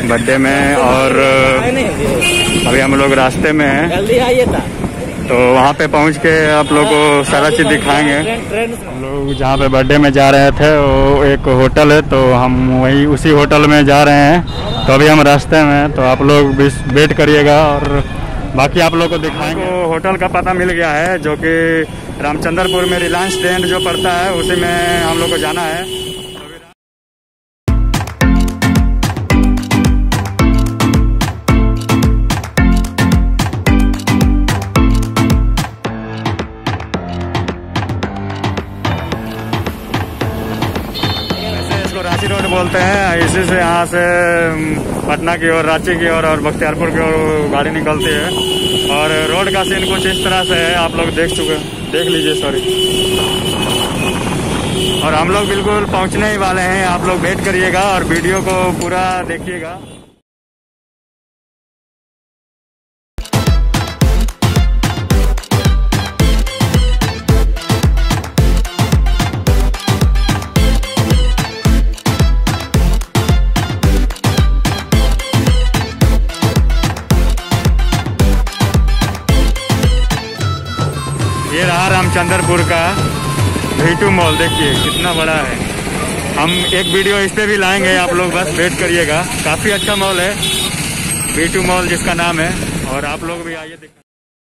Birthday में। और अभी हम लोग रास्ते में हैं, जल्दी आइए था। तो वहाँ पे पहुँच के आप लोग को सारा चीज़ दिखाएंगे। हम लोग जहाँ पे बर्थडे में जा रहे थे वो एक होटल है, तो हम वही उसी होटल में जा रहे हैं। तो अभी हम रास्ते में हैं, तो आप लोग भी वेट करिएगा और बाकी आप लोग को दिखाएंगे। तो होटल का पता मिल गया है, जो कि रामचंद्रपुर में रिलायंस ट्रेंड जो पड़ता है उसी में हम लोग को जाना है। रांची रोड बोलते हैं, इसी से यहाँ से पटना की ओर, रांची की ओर और बख्तियारपुर की ओर गाड़ी निकलती है। और रोड का सीन कुछ इस तरह से है, आप लोग देख लीजिए, सॉरी। और हम लोग बिल्कुल पहुँचने ही वाले हैं, आप लोग वेट करिएगा और वीडियो को पूरा देखिएगा। ये रहा रामचंद्रपुर का V2 मॉल, देखिए कितना बड़ा है। हम एक वीडियो इस पे भी लाएंगे, आप लोग बस वेट करिएगा। काफ़ी अच्छा मॉल है, V2 मॉल जिसका नाम है। और आप लोग भी आइए देखिए।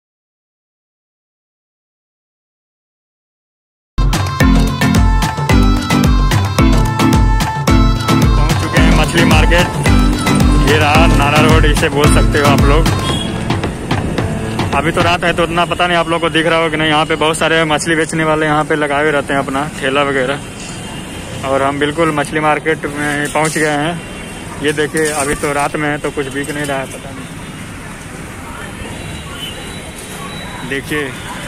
हम पहुंच चुके हैं मछली मार्केट। ये रहा नाला रोड, इसे बोल सकते हो आप लोग। अभी तो रात है तो उतना पता नहीं आप लोग को दिख रहा हो कि नहीं। यहाँ पे बहुत सारे मछली बेचने वाले यहाँ पे लगाए हुए रहते हैं अपना ठेला वगैरह। और हम बिल्कुल मछली मार्केट में पहुँच गए हैं। ये देखिए, अभी तो रात में है तो कुछ बिक नहीं रहा है, पता नहीं। देखिए,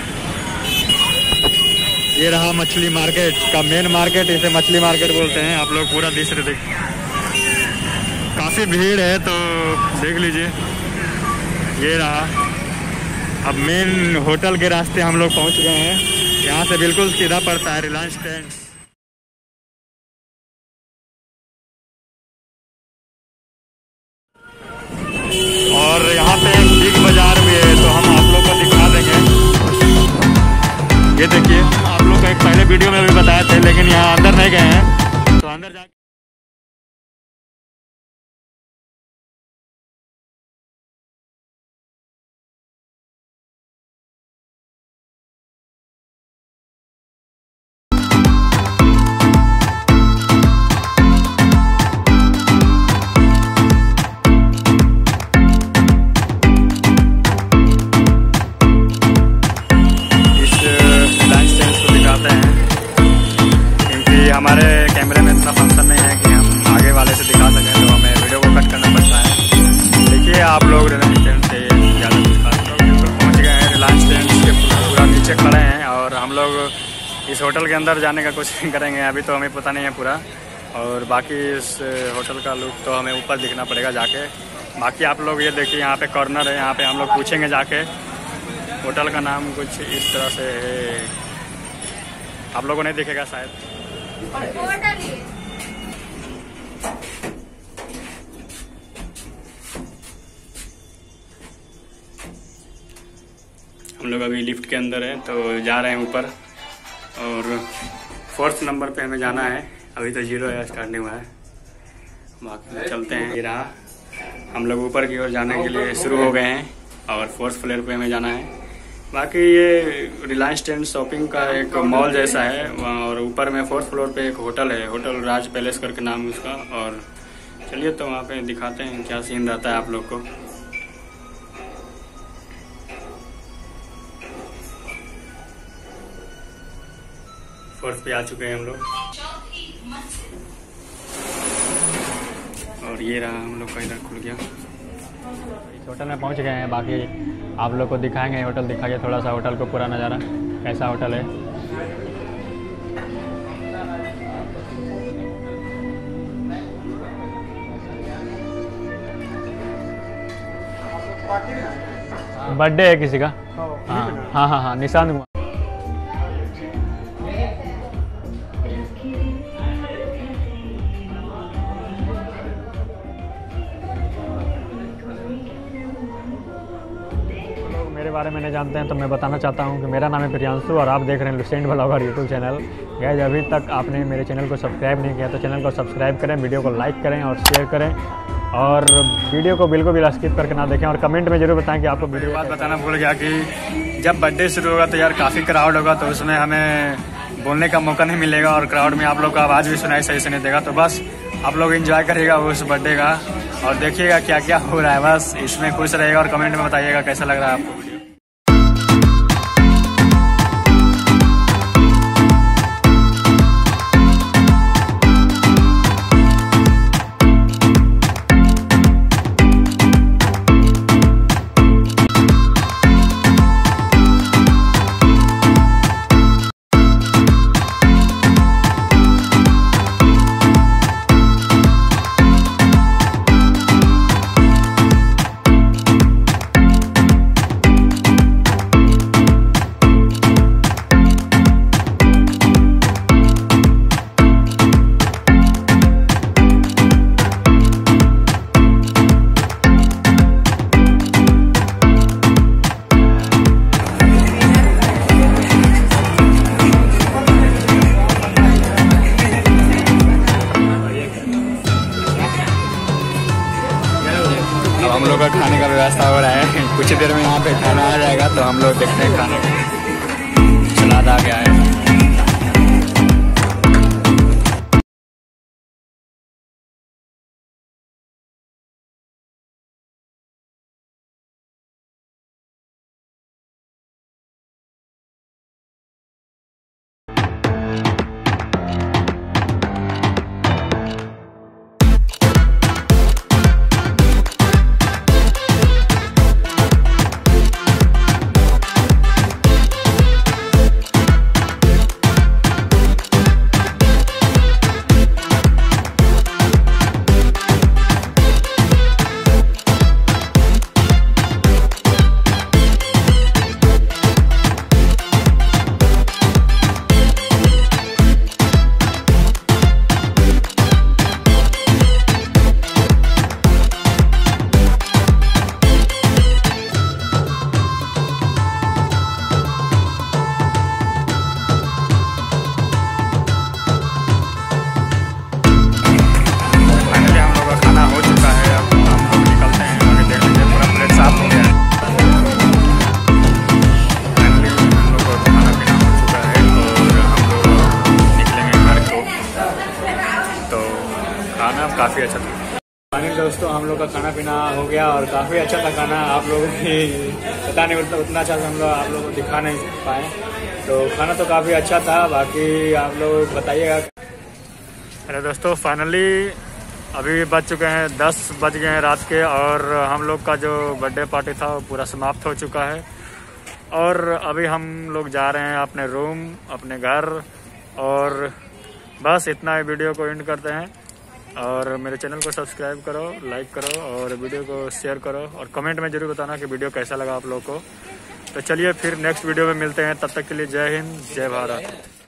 ये रहा मछली मार्केट का मेन मार्केट, इसे मछली मार्केट बोलते हैं। आप लोग पूरा दृश्य देखिए, काफ़ी भीड़ है, तो देख लीजिए। ये रहा, अब मेन होटल के रास्ते हम लोग पहुंच गए हैं। यहाँ से बिल्कुल सीधा पड़ता है रिलायंस ट्रेंड। और यहाँ पे एक बिग बाजार भी है, तो हम आप लोग को दिखा देंगे। ये देखिए, आप लोग को एक पहले वीडियो में भी बताए थे, लेकिन यहाँ अंदर नहीं गए हैं, तो अंदर जाके हमारे कैमरे में इतना फंक्शन नहीं है कि हम आगे वाले से दिखा सकें, तो हमें वीडियो को कट करना पड़ता है। देखिए आप लोग रिलायंस स्टैंड से ज़्यादा कुछ खास लोग बिल्कुल पहुँच गए हैं। रिलायंस स्टैंड के पूरा नीचे खड़े हैं और हम लोग इस होटल के अंदर जाने का कोशिश करेंगे। अभी तो हमें पता नहीं है पूरा, और बाकी इस होटल का लुक तो हमें ऊपर दिखना पड़ेगा जाके। बाकी आप लोग ये देखिए, यहाँ पे कॉर्नर है, यहाँ पे हम लोग पूछेंगे जाके। होटल का नाम कुछ इस तरह से है, आप लोगों ने देखेगा शायद। हम लोग अभी लिफ्ट के अंदर हैं, तो जा रहे हैं ऊपर और 4th नंबर पे हमें जाना है। अभी तो 0 है, स्टार्ट नहीं हुआ है। बाकी चलते हैं। ये रहा, हम लोग ऊपर की ओर जाने के लिए शुरू हो गए हैं और 4th फ्लोर पे हमें जाना है। बाकी ये रिलायंस ट्रेंड शॉपिंग का एक मॉल जैसा है, और ऊपर में 4th फ्लोर पे एक होटल है, होटल राज पैलेस करके नाम है उसका। और चलिए तो वहाँ पे दिखाते हैं क्या सीन रहता है आप लोग को। फोर्थ पे आ चुके हैं हम लोग, और ये रहा हम लोग का इधर खुल गया। होटल में पहुंच गए हैं। बाकी आप लोग को दिखाएंगे, होटल दिखाइए थोड़ा सा होटल को पूरा नज़ारा, कैसा होटल है। बर्थडे है किसी का। हाँ हाँ हाँ, निशांत कुमार। मेरे बारे में नहीं जानते हैं तो मैं बताना चाहता हूं कि मेरा नाम है प्रियांशु और आप देख रहे हैं Lucent blogger YouTube channel. Guys अभी तक आपने मेरे चैनल को सब्सक्राइब नहीं किया तो चैनल को सब्सक्राइब करें, वीडियो को लाइक करें और शेयर करें और वीडियो को बिल्कुल भी स्किप करके ना देखें और कमेंट में जरूर बताएं कि आपको वीडियो। बात बताना भूल गया कि जब बर्थडे शुरू होगा तो यार काफ़ी क्राउड होगा तो उसमें हमें बोलने का मौका नहीं मिलेगा और क्राउड में आप लोग का आवाज़ भी सुनाई सही से नहीं देगा। तो बस आप लोग एंजॉय करिएगा उस बर्थडे का और देखिएगा क्या क्या हो रहा है। बस इसमें खुश रहेगा और कमेंट में बताइएगा कैसा लग रहा है आपको। अब हम लोग का खाने का व्यवस्था हो रहा है। कुछ देर में यहाँ पे खाना आ जाएगा तो हम लोग देखते हैं खाने का। सलाद आ गया है। खाना काफ़ी अच्छा था। फाइनली दोस्तों हम लोग का खाना पीना हो गया और काफ़ी अच्छा था खाना। आप लोगों की पता नहीं उतना अच्छा हम लोग आप लोगों को दिखा नहीं पाए तो खाना तो काफ़ी अच्छा था। बाकी आप लोग बताइएगा। अरे दोस्तों फाइनली अभी बज चुके हैं 10 बज गए हैं रात के और हम लोग का जो बर्थडे पार्टी था वो पूरा समाप्त हो चुका है और अभी हम लोग जा रहे हैं अपने रूम अपने घर और बस इतना ही वीडियो को एंड करते हैं। और मेरे चैनल को सब्सक्राइब करो, लाइक करो और वीडियो को शेयर करो और कमेंट में ज़रूर बताना कि वीडियो कैसा लगा आप लोगों को। तो चलिए फिर नेक्स्ट वीडियो में मिलते हैं, तब तक के लिए जय हिंद जय भारत।